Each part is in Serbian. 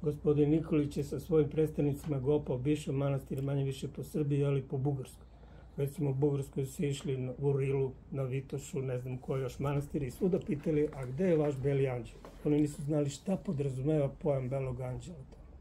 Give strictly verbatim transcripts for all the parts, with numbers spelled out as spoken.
gospodin Nikolić je sa svojim predstavnicima GOPA obišao manastir manje više po Srbiji, ali po Bugarskoj. Recimo u Bugarskoj su išli u Rilu, na Vitošu, ne znam koji još manastir i svuda pitali, a gde je vaš beli anđel? Oni nisu znali šta podrazumeva pojam belog anđela.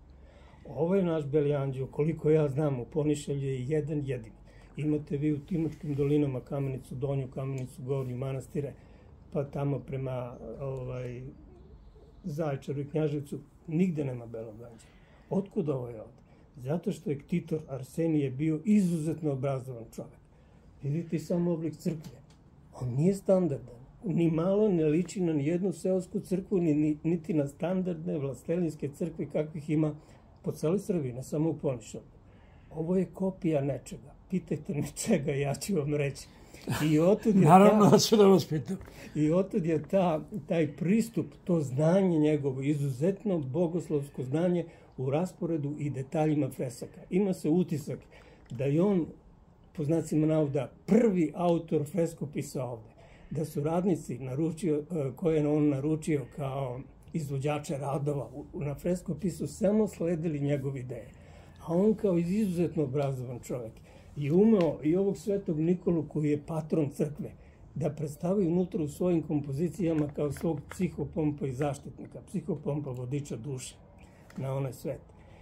Ovo je naš beli anđel, koliko ja znam, u Ponišavlju je jedan jedini. Imate vi u Timočkim dolinama Kamenicu donju, Kamenicu gornju, manastire, pa tamo prema ovaj, Zaječaru i Knjaževcu, nigde nema belog anđela. Otkud ovo je ovde? Zato što je ktitor Arsenije bio izuzetno obrazovan čovek. Vidite samo oblik crkve. On nije standardan. Ni malo ne liči na nijednu seosku crkvu, ni, niti na standardne vlastelinske crkve kakvih ima po celoj Srbiji, ne samo u Ponišavlju. Ovo je kopija nečega. Pitajte me čega, ja ću vam reći. I otud je Naravno ta, da ću da vas pitam. I otud je ta, taj pristup, to znanje njegovo, izuzetno bogoslovsko znanje u rasporedu i detaljima fresaka. Ima se utisak da je on, po znacima navoda, prvi autor freskopisa ovde. Da su radnici naručio, koje je on naručio kao izvođače radova na freskopisu samo sledili njegove ideje. A on kao izuzetno obrazovan čovjek je umeo i ovog svetog Nikolu koji je patron crkve da predstavi unutra u svojim kompozicijama kao svog psihopompa i zaštitnika, psihopompa vodiča duše na onaj svet.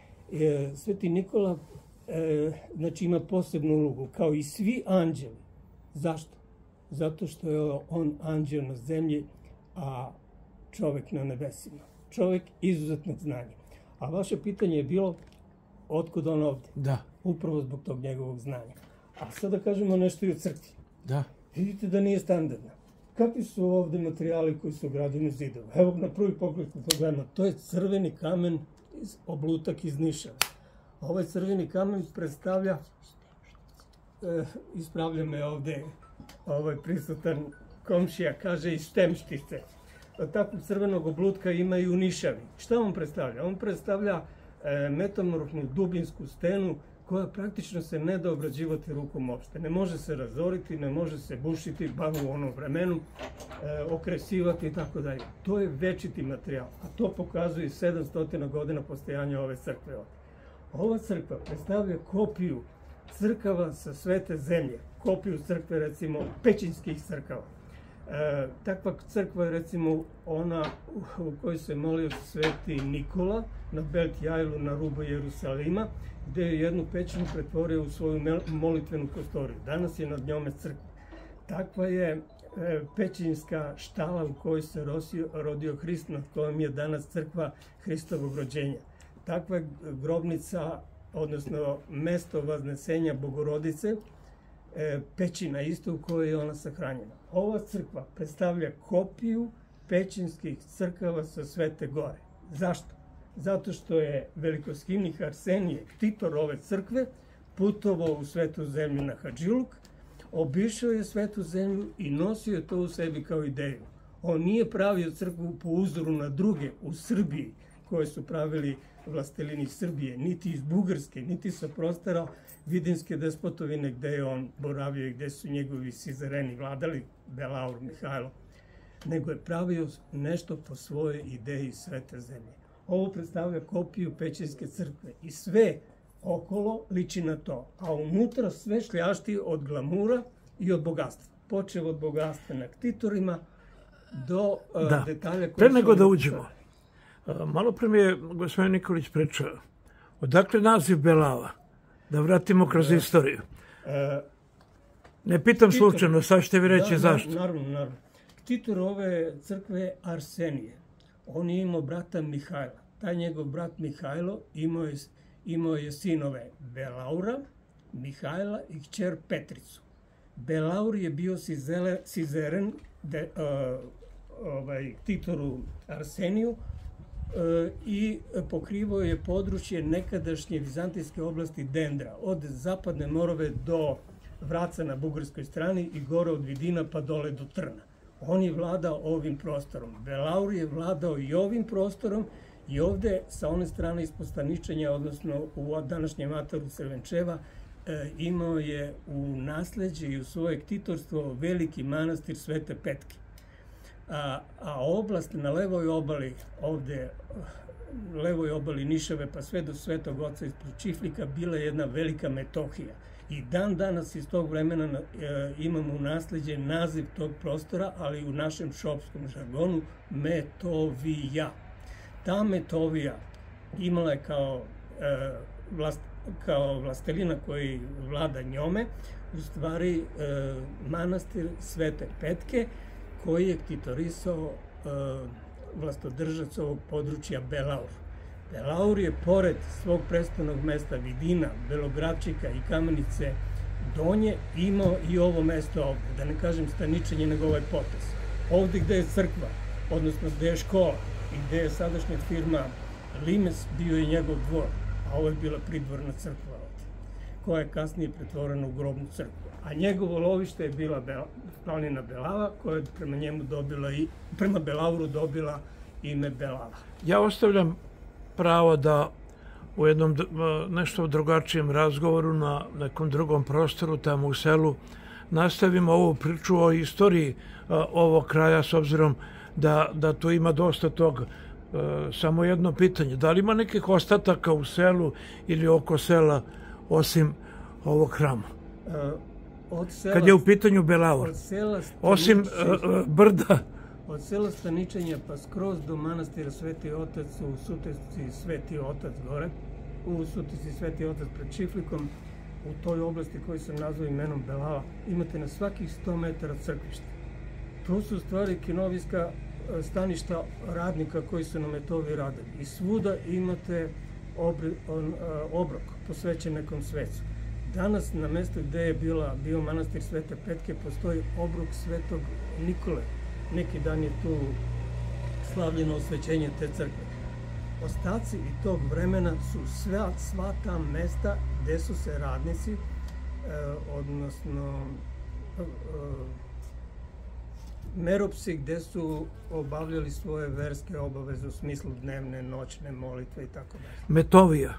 E, Sveti Nikola e, znači ima posebnu ulogu kao i svi anđeli. Zašto? Zato što je on anđel na zemlji, a čovek na nebesima. Čovek izuzetnog znanja. A vaše pitanje je bilo otkud on ovde? Da. Upravo zbog tog njegovog znanja. A sada kažemo nešto i o crkvi. Da. Vidite da nije standardna. Kakvi su ovde materijali koji su ugrađeni u zidove? Evo na prvi pogled problema. To je crveni kamen, iz, oblutak iz Nišave. Ovaj crveni kamen predstavlja, e, ispravlja me ovde ovaj prisutan komšija, kaže iz Štemštice. Takvog crvenog oblutka ima i u Nišavi. Šta on predstavlja? On predstavlja e, metamorfnu dubinsku stenu koja praktično se ne da obrađivati rukom opšte. Ne može se razoriti, ne može se bušiti, bar u onom vremenu, e, okresivati i tako dalje. To je večiti materijal, a to pokazuje sedamsto godina postojanja ove crkve. Ova crkva predstavlja kopiju crkava sa svete zemlje, kopiju crkve, recimo, pećinskih crkava. E, takva crkva je, recimo, ona u, u kojoj se molio sveti Nikola na Belt Jajlu na rubu Jerusalima, gde je jednu pećinu pretvorio u svoju molitvenu prostoriju. Danas je nad njome crkva. Takva je e, pećinska štala u kojoj se rosio, rodio Hrist, nad kojom je danas crkva Hristovog rođenja. Takva je grobnica, odnosno mesto vaznesenja Bogorodice, e, pećina isto u kojoj je ona sahranjena. Ova crkva predstavlja kopiju pećinskih crkava sa Svete Gore. Zašto? Zato što je velikoskimnik Arsenije, ktitor ove crkve, putovao u Svetu zemlju na Hadžiluk, obišao je Svetu zemlju i nosio je to u sebi kao ideju. On nije pravio crkvu po uzoru na druge u Srbiji, koje su pravili vlastelini Srbije, niti iz Bugarske, niti sa prostora Vidinske despotovine gde je on boravio i gde su njegovi sizereni vladali, Belaur, Mihajlo, nego je pravio nešto po svojoj ideji Svete zemlje. Ovo predstavlja kopiju pećinske crkve i sve okolo liči na to, a unutra sve šljašti od glamura i od bogatstva. Počev od bogatstva na ktitorima do da. detalja koji Pre su... nego da uđemo, malo pre mi je gospodin Nikolić pričao, odakle naziv Belava? Da vratimo kroz istoriju. E, ne pitam Ktitor, slučajno, sad ćete vi reći da, zašto. Naravno, naravno. Ktitor ove crkve je Arsenije. On je imao brata Mihajla. Taj njegov brat Mihajlo imao je, imao je sinove Belaura, Mihajla i kćer Petricu. Belaur je bio sizele, sizeren de, uh, ovaj, Ktitoru Arseniju, i pokrivao je područje nekadašnje vizantijske oblasti Dendra, od zapadne Morove do Vraca na bugarskoj strani i gore od Vidina pa dole do Trna. On je vladao ovim prostorom. Belaur je vladao i ovim prostorom i ovde sa one strane ispostaničenja, odnosno u današnjem ataru Crvenčeva, imao je u nasleđe i u svoje ktitorstvo veliki manastir Svete Petke. A, a oblast na levoj obali ovde levoj obali Nišave pa sve do Svetog Oca ispred Čiflika bila je jedna velika Metohija. I dan danas iz tog vremena e, imamo u nasleđe naziv tog prostora, ali u našem šopskom žargonu Metovija. Ta Metovija imala je kao, e, vlast, kao vlastelina koji vlada njome, u stvari e, manastir Svete Petke, koji je ktitorisao e, vlastodržac ovog područja Belaur. Belaur je pored svog prestolnog mesta Vidina, Belogradčika i Kamenice Donje imao i ovo mesto ovde, da ne kažem staničenje, nego ovaj potez. Ovde gde je crkva, odnosno gde je škola i gde je sadašnja firma Limes, bio je njegov dvor, a ovo je bila pridvorna crkva ovde, koja je kasnije pretvorena u grobnu crkvu. A njegovo lovište je bila Bela, planina Belava, koja je prema njemu dobila i, prema Belauru dobila ime Belava. Ja ostavljam pravo da u jednom nešto drugačijem razgovoru na nekom drugom prostoru, tamo u selu, nastavimo ovu priču o istoriji ovog kraja, s obzirom da, da tu ima dosta toga. Samo jedno pitanje, da li ima nekih ostataka u selu ili oko sela osim ovog hrama? Od sela, kad je u pitanju Belaur, od sela osim uh, brda. Od sela Staničenja pa skroz do manastira Sveti Otac u Sutjesci Sveti Otac gore, u Sutjesci Sveti Otac pred Čiflikom, u toj oblasti koju sam nazvao imenom Belava, imate na svakih sto metara crkvišta. To su u stvari kinovijska staništa radnika koji su na Metoviji radili. I svuda imate obri, on, obrok posvećen nekom svecu. Danas na mjestu gde je bila, bio manastir Svete Petke postoji obrok Svetog Nikole. Neki dan je tu slavljeno osvećenje te crkve. Ostaci i tog vremena su sva, sva ta mesta gde su se radnici, eh, odnosno eh, meropsi, gde su obavljali svoje verske obaveze u smislu dnevne, noćne molitve i tako dalje. Metovija,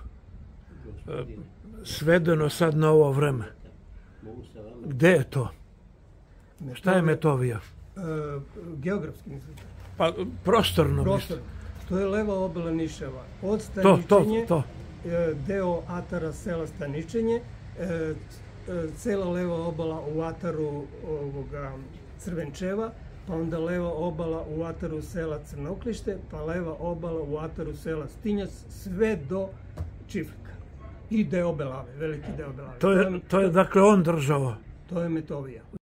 svedeno sad na ovo vreme. Gde je to? Metovija, šta je Metovija? Uh, geografski mislite? Pa prostorno Prostor. To je leva obala Nišava. Od Staničenje, to, to, to. deo atara sela Staničenje, cela leva obala u ataru ovoga Crvenčeva, pa onda leva obala u ataru sela Crnoklište, pa leva obala u ataru sela Stinjac, sve do Čiflika. I deo Belave, veliki deo Belave. To je, to je dakle on država. To je Metovija.